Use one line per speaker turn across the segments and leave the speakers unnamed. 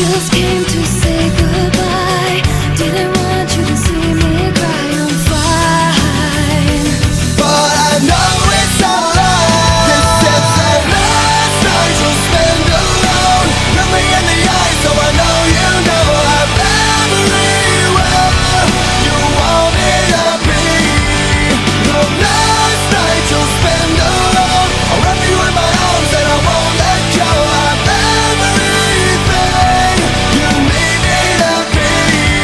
just came to say goodbye. Didn't want you to see me cry. I'm fine,
but I know it's all right. This is the last night you'll spend alone. Look me in the eyes so I know you know I'm everywhere you want me to be. The last night you'll spend alone, I'll wrap you in my arms and I won't let go. I'm everything you need me to be.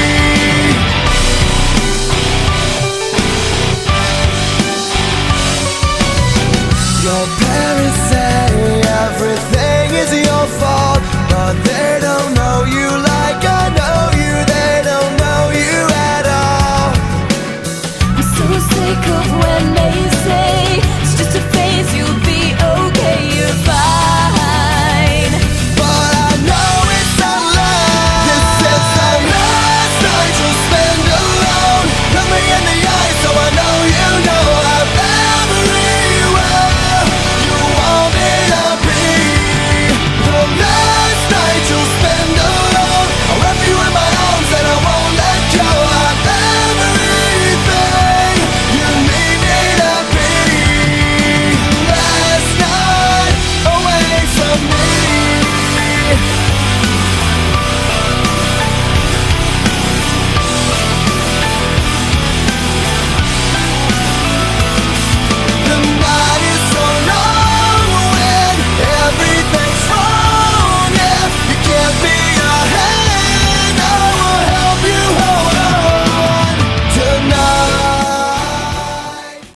Your parents say everything is your fault, but they don't know you like I know you. They don't know you at all.
I'm so sick of when